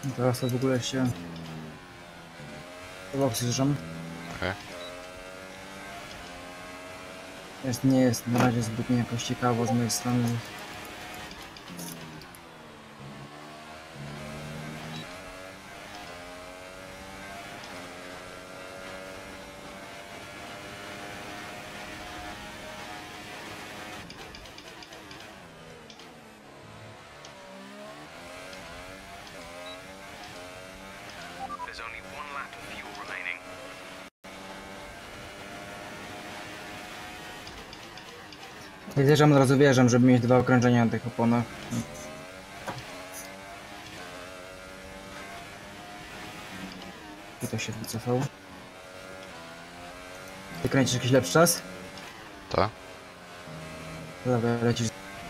Teraz to w ogóle się... zjeżdżam. Okej. Nie jest na razie zbytnio jakoś ciekawo z mojej strony. Jak zjeżdżam, od razu wjeżdżam, żeby mieć 2 okrążenia na tych oponach. I to się wycofał. Ty kręcisz jakiś lepszy czas? Tak? Dobra, lecisz.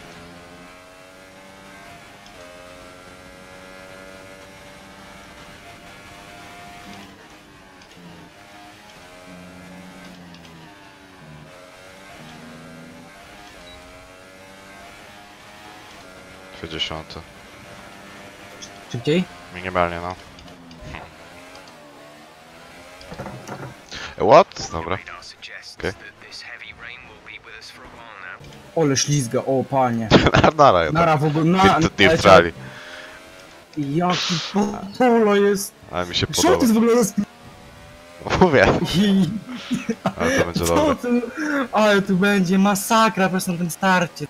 Dziesiąty. Szybciej? Minimalnie, no. What? Dobra. Okej. Ole ślizga, o panie. Nara jednak. Nara w ogóle, Nie w trali. Jaki polo jest. Ale mi się Co to podoba. jest w ogóle Mówię. Ale to będzie Co dobre. tu? Ale tu będzie masakra po prostu na tym starcie.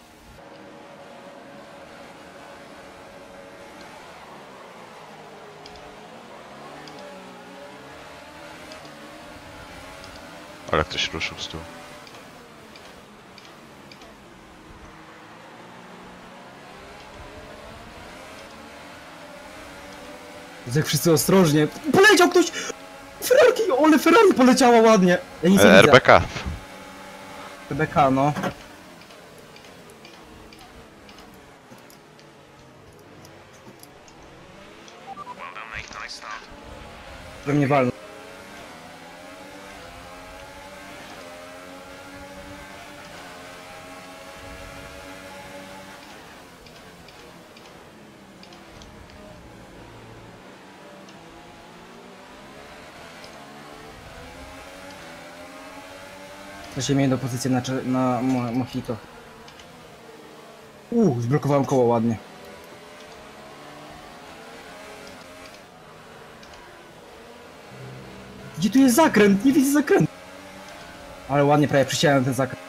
Ale ktoś ruszył z tyłu. Jak wszyscy ostrożnie. Poleciał ktoś! Ferrari! Ole Ferrari poleciała ładnie! Ja nic nie widzę. RBK. RBK, no. Że mnie walną. To się mieli do pozycji na Mojito. Zblokowałem koło ładnie. Gdzie tu jest zakręt? Nie widzę zakrętu. Ale ładnie prawie przyciąłem ten zakręt.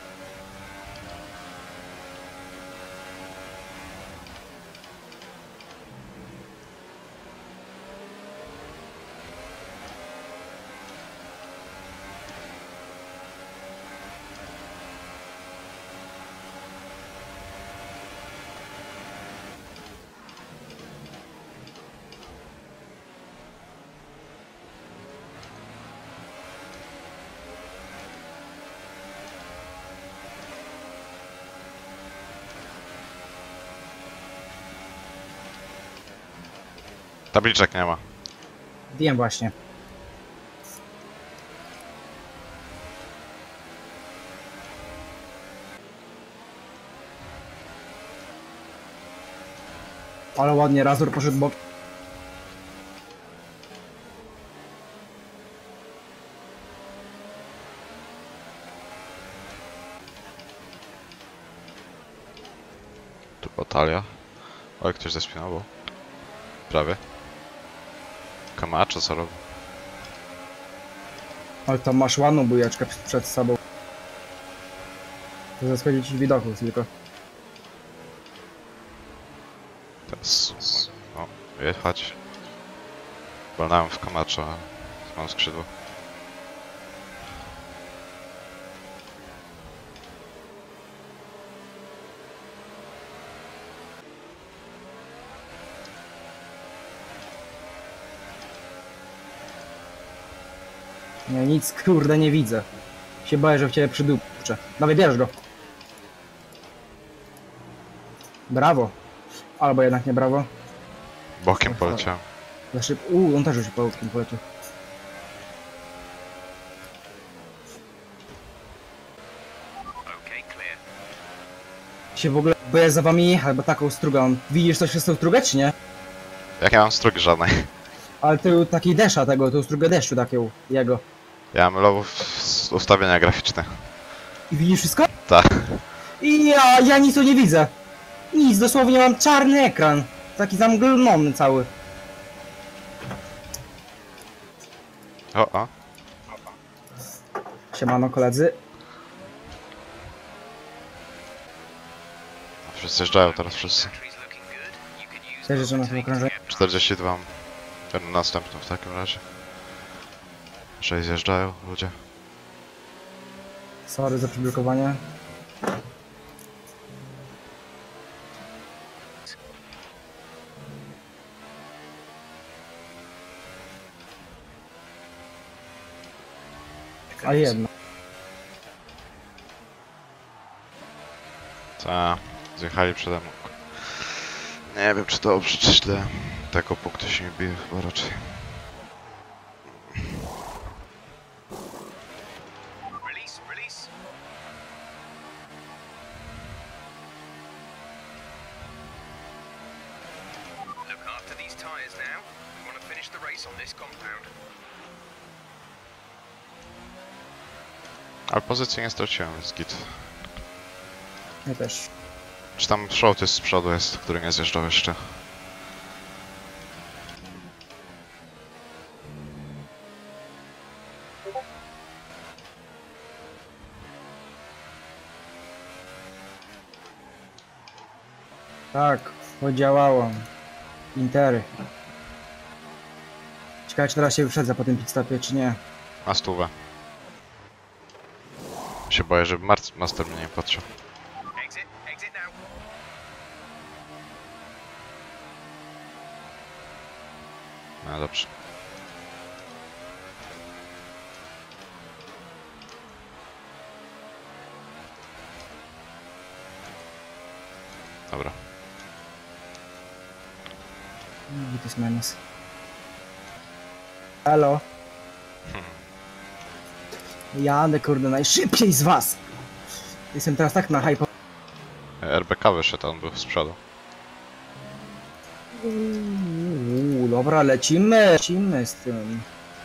Tabliczek nie ma. Wiem właśnie. Ale ładnie, Razor poszedł bok. Tu batalia. Oj, ktoś zespinował. Prawie. Kamaczo co robi? Ale tam masz ładną bujeczkę przed sobą. To zaschodzić widoku tylko. Teraz... O, jechać. Walnąłem w Kamaczo. Mam skrzydło. Nie, nic kurde nie widzę. Się boję, że w ciebie przydupczę. Dawaj, bierz go. Brawo. Albo jednak nie brawo. Bokiem poleciałem. Za szybko. On też już bokiem poleciał. Się w ogóle boję za wami jechać, bo taką strugą. Widzisz coś przez tą strugę, czy nie? Jak ja mam strugi żadnej. Ale ty taki desza tego, to strugę deszczu takiego, jego. Ja mam low ustawienia graficzne. I widzisz wszystko? Tak. I ja nic tu nie widzę. Nic, dosłownie mam czarny ekran. Taki zamglony cały. O. Siemano koledzy. Wszyscy jeżdżają teraz, wszyscy. Też życzę na tym okrążeniu. 42 mam. Ten następny w takim razie. 6 zjeżdżają ludzie. Sorry za przyblokowanie. A jedno. Ta, zjechali przede mną. Nie wiem czy dobrze, czy źle. Tego punktu się nie bije chyba raczej. Release. Look after these tyres now. We want to finish the race on this compound. Ale pozycji nie straciłem, jest git. Ja też. Czy tam short z przodu jest, który nie zjeżdżał jeszcze? Tak, podziałało. Intery. Ciekawe, czy teraz się wyprzedza po tym pitstopie, czy nie. Na stówę. Się boję, żeby Master mnie nie patrzył. Exit now. No dobrze. Dobra. Vitus menos. Halo. Jadę kurde najszybciej z was. Jestem teraz tak na hype. RBK wyszedł, on był z przodu. Dobra, lecimy z tym.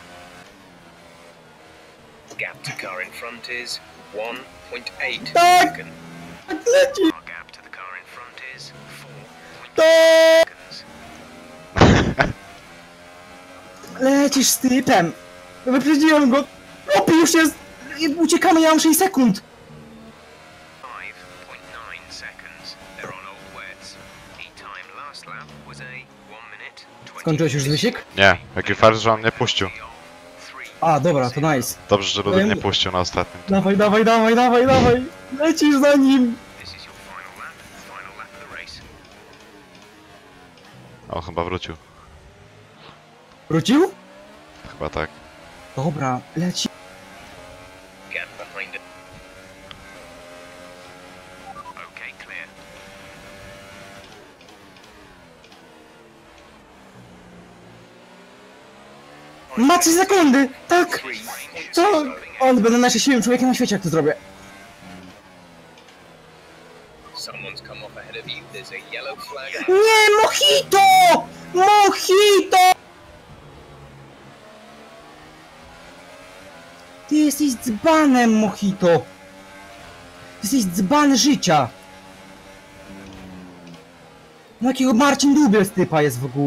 Gap to car in front is 1.8 Tak! seconds. Leci! Our gap to the car in front is 4.2 Tak! seconds. Lecisz z typem! Wyprzedziłem go! Opi już jest! Uciekamy, ja mam 6 sekund! 5.9 seconds. They're on old wets. Heat time last lap was a 1 minute 20. Skończyłeś już wyścig? Nie, jaki fart, że on mnie puścił. A, dobra, to nice. Dobrze, że Rudy mnie puścił na ostatnim. Dawaj! Lecisz za nim! This is your final lap of the race. O, chyba wrócił. Wrócił? Chyba tak. Dobra, leci. Gap behind it. Okay, clear. Ma 3 sekundy! Tak! Co? On będę najszczęśliwszym człowiekiem na świecie, jak to zrobię. Someone's come off ahead of you. There's a yellow flag. Nie, Mojito! Mojito! Ty jesteś dzbanem, Mojito! Ty jesteś dzban życia! No jakiego Marcin Dubiel z typa jest w ogóle?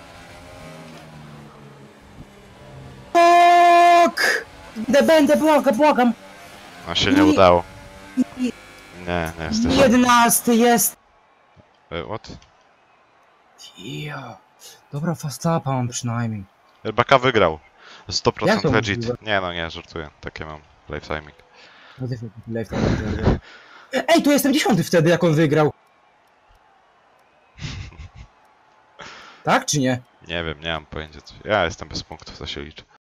Ok! Będę, błagam! No się nie udało. I- Nie jesteś. 11 jest! What? Ja. Dobra, fast upa mam przynajmniej. RBK wygrał. Jak 100% to legit. możliwe? Nie no, nie, żartuję. Takie mam lifetiming. No ty lifetime. Ej, to jestem 10 wtedy, jak on wygrał. Tak czy nie? Nie wiem, nie mam pojęcia. Ja jestem bez punktów, to się liczy.